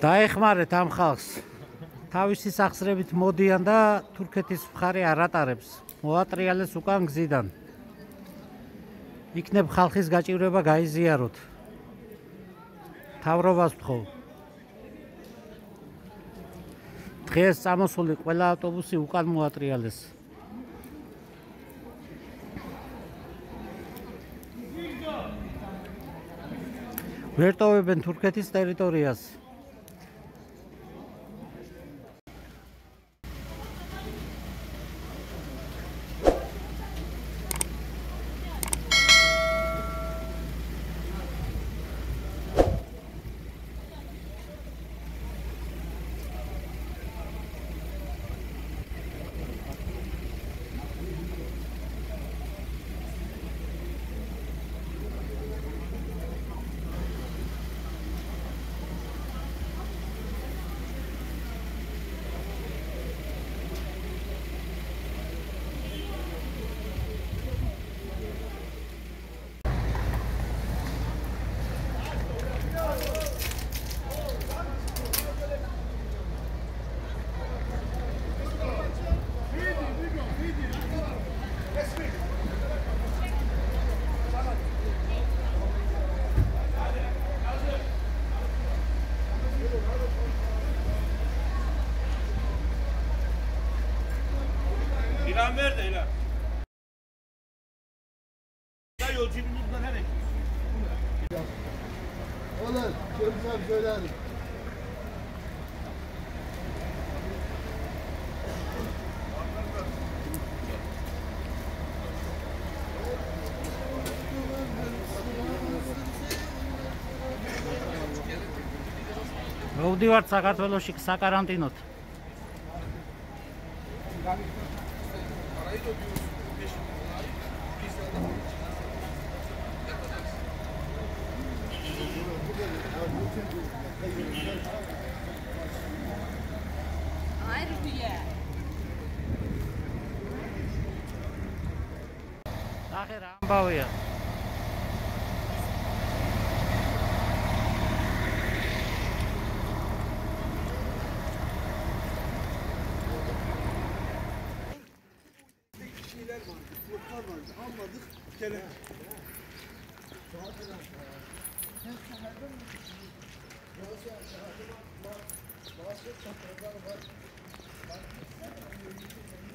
დაეხმარეთ ამ ხალხს. თავისი სახსრებით მოდიან და თურქეთის მხარე არ ატარებს. მოატრიალეს უკან გზიდან. იქნებ ხალხის გაჭირვება გაიზიაროთ. თავრობას ვთხოვ. დღეს წამოსული ყველა ავტობუსი უკან მოატრიალეს. ვერტოვებენ თურქეთის ტერიტორიას. İlan ver de İlan. Yolcu bundan her ek. Olur, çözsem söylerim. მოვდივართ საქართველოში საკარანტინოთ. ნახე რა ამბავია. Şeyler vardı, kurtlar vardı, almadık, gene. Bazı çatılar var.